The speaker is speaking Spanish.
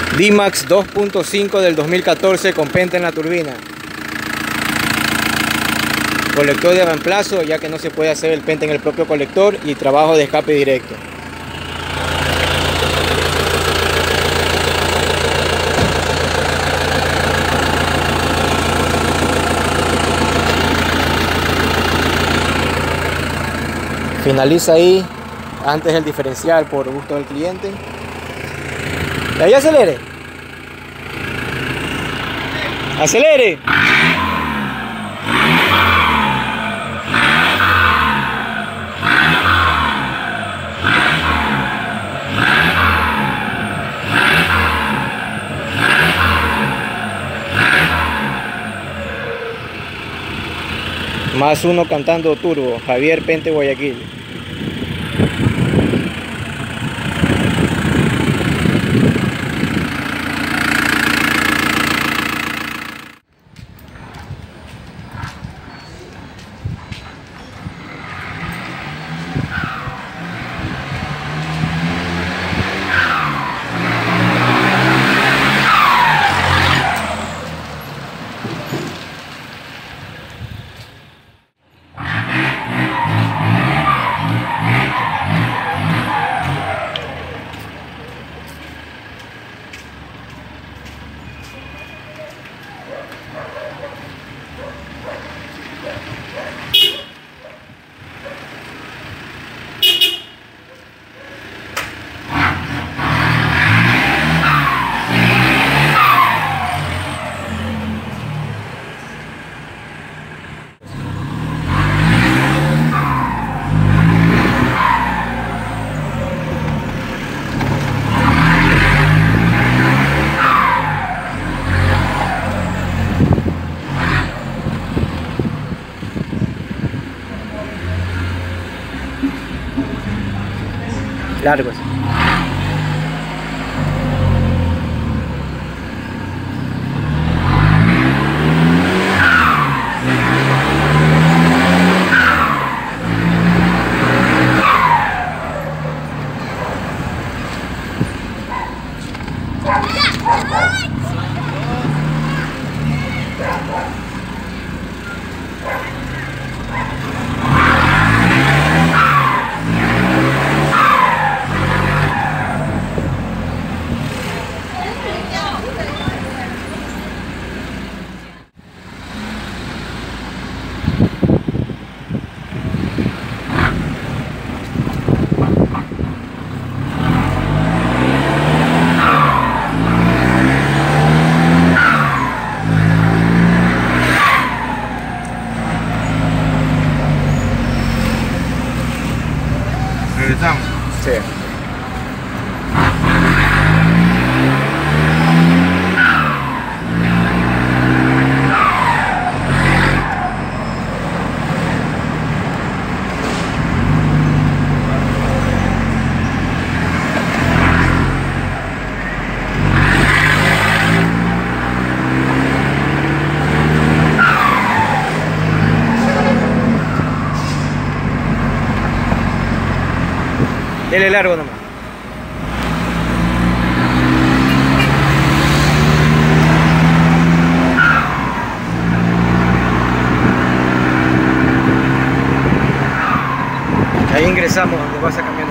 D-Max 2.5 del 2014 con penta en la turbina. Colector de reemplazo, ya que no se puede hacer el penta en el propio colector, y trabajo de escape directo. Finaliza ahí antes el diferencial por gusto del cliente. Y ahí acelere. Acelere. Más uno cantando turbo, Javier Pente Guayaquil. Largos. Regresamos. Sí. Dele largo nomás. Ahí ingresamos donde vas a cambiar.